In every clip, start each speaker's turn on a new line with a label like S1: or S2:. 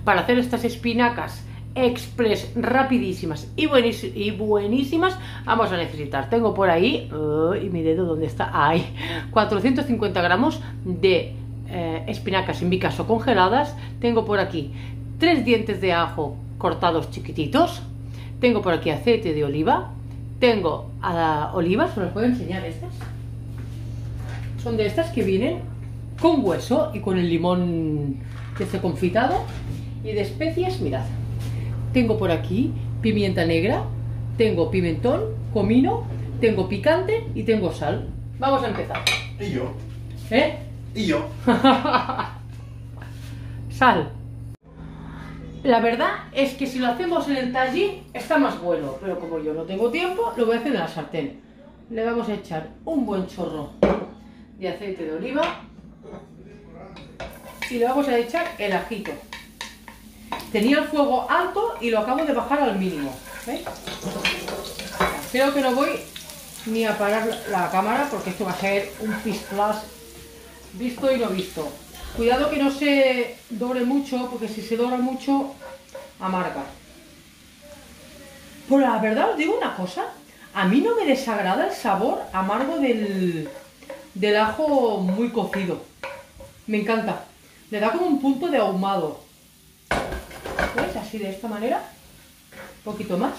S1: para hacer estas espinacas express rapidísimas y buenísimas, vamos a necesitar, tengo por ahí, y mi dedo dónde está, ahí, 450 gramos de espinacas, en mi caso congeladas. Tengo por aquí 3 dientes de ajo cortados chiquititos, tengo por aquí aceite de oliva, tengo olivas, os las puedo enseñar, estas son de estas que vienen con hueso y con el limón este confitado. Y de especias, mirad, tengo por aquí pimienta negra, tengo pimentón, comino, tengo picante y tengo sal. Vamos a empezar.
S2: Y yo.
S1: ¿Eh?
S2: Y yo.
S1: Sal. La verdad es que si lo hacemos en el tallí está más bueno, pero como yo no tengo tiempo, lo voy a hacer en la sartén. Le vamos a echar un buen chorro de aceite de oliva y le vamos a echar el ajito. Tenía el fuego alto y lo acabo de bajar al mínimo. ¿Veis? Creo que no voy ni a parar la cámara porque esto va a ser un pisplas visto y no visto. Cuidado que no se dore mucho, porque si se dora mucho amarga. Pero la verdad os digo una cosa, a mí no me desagrada el sabor amargo del ajo muy cocido. Me encanta. Le da como un punto de ahumado. ¿Ves? Así de esta manera. Un poquito más.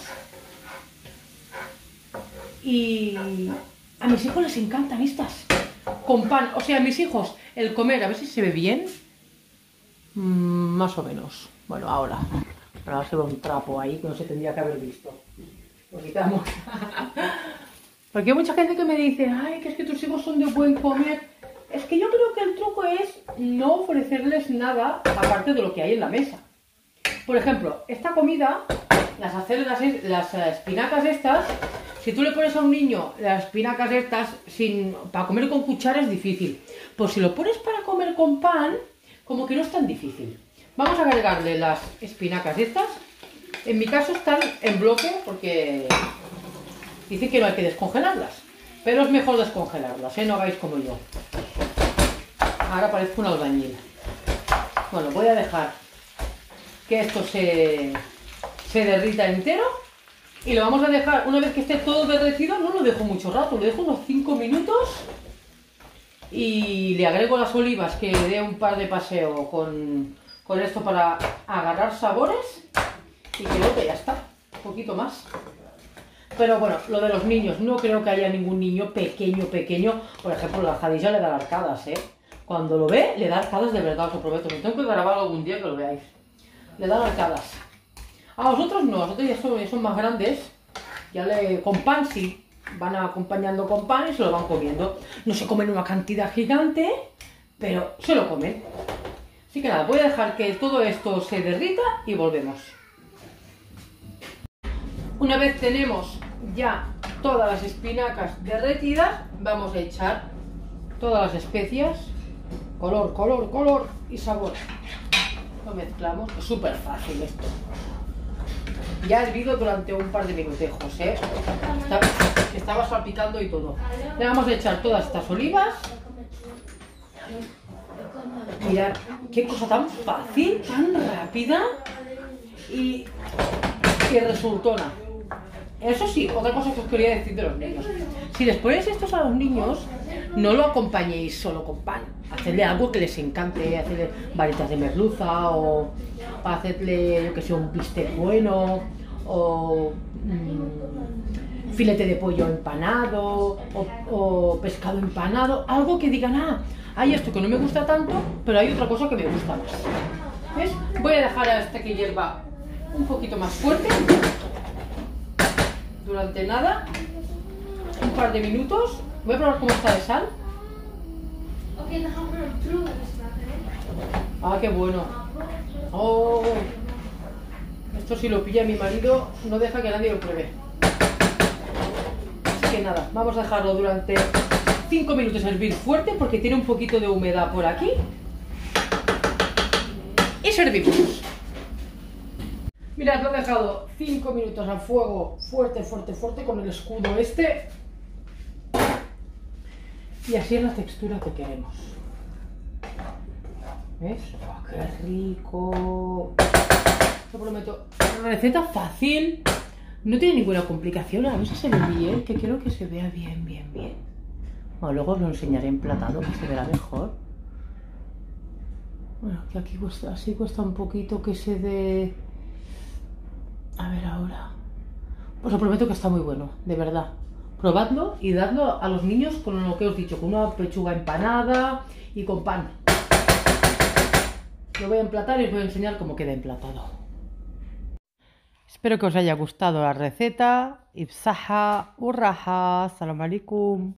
S1: Y a mis hijos les encantan estas. Con pan. O sea, a mis hijos, el comer, a ver si se ve bien. Más o menos. Bueno, ahora se ve un trapo ahí que no se tendría que haber visto. Lo quitamos. Porque hay mucha gente que me dice, ay, que es que tus hijos son de buen comer. Es que yo creo que el truco es no ofrecerles nada aparte de lo que hay en la mesa. Por ejemplo, esta comida, las espinacas estas, si tú le pones a un niño las espinacas estas para comer con cuchara es difícil. Pues si lo pones para comer con pan, como que no es tan difícil. Vamos a agregarle las espinacas estas. En mi caso están en bloque porque dicen que no hay que descongelarlas. Pero es mejor descongelarlas, ¿eh? No hagáis como yo. Ahora parezco un albañil. Bueno, voy a dejar que esto se derrita entero. Y lo vamos a dejar, una vez que esté todo derretido, no lo dejo mucho rato, lo dejo unos 5 minutos. Y le agrego las olivas, que le dé un par de paseo con esto para agarrar sabores. Y creo que ya está, un poquito más. Pero bueno, lo de los niños, no creo que haya ningún niño pequeño. Por ejemplo, la Jadilla le da arcadas, ¿eh? Cuando lo ve, le da arcadas de verdad, os lo prometo. Me tengo que grabar algún día que lo veáis. Le dan arcadas. A vosotros no, a vosotros ya son más grandes. Con pan sí, van acompañando con pan y se lo van comiendo. No se comen una cantidad gigante, pero se lo comen. Así que nada, voy a dejar que todo esto se derrita y volvemos. Una vez tenemos ya todas las espinacas derretidas, vamos a echar todas las especias, color y sabor. Lo mezclamos, es súper fácil esto. Ya he hervido durante un par de minutejos, ¿eh? Estaba salpicando y todo. Le vamos a echar todas estas olivas. Mirad, qué cosa tan fácil, tan rápida y resultona. Eso sí, otra cosa que os quería decir de los niños. Si les ponéis estos a los niños, no lo acompañéis solo con pan. Hacedle algo que les encante, hacedle varitas de merluza o hacedle, yo que sé, un bistec bueno o filete de pollo empanado o pescado empanado. Algo que digan, hay esto que no me gusta tanto, pero hay otra cosa que me gusta más. ¿Ves? Voy a dejar hasta que hierva un poquito más fuerte. Durante nada, un par de minutos. Voy a probar cómo está de sal. Qué bueno. Oh, esto si lo pilla mi marido no deja que nadie lo pruebe. Así que nada, vamos a dejarlo durante 5 minutos a hervir fuerte porque tiene un poquito de humedad por aquí. Y servimos. Mirad, lo he dejado 5 minutos a fuego fuerte con el escudo este. Y así es la textura que queremos. ¿Ves? ¡Qué rico! Te prometo. Receta fácil. No tiene ninguna complicación. A ver si se ve bien, que quiero que se vea bien, bien, bien. Bueno, luego os lo enseñaré emplatado, que se verá mejor. Bueno, que aquí cuesta, así cuesta un poquito que se dé... A ver ahora. Pues os prometo que está muy bueno, de verdad. Probadlo y dadlo a los niños con lo que os he dicho, con una pechuga empanada y con pan. Lo voy a emplatar y os voy a enseñar cómo queda emplatado. Espero que os haya gustado la receta. Ibsaha, urraha, salam alaikum.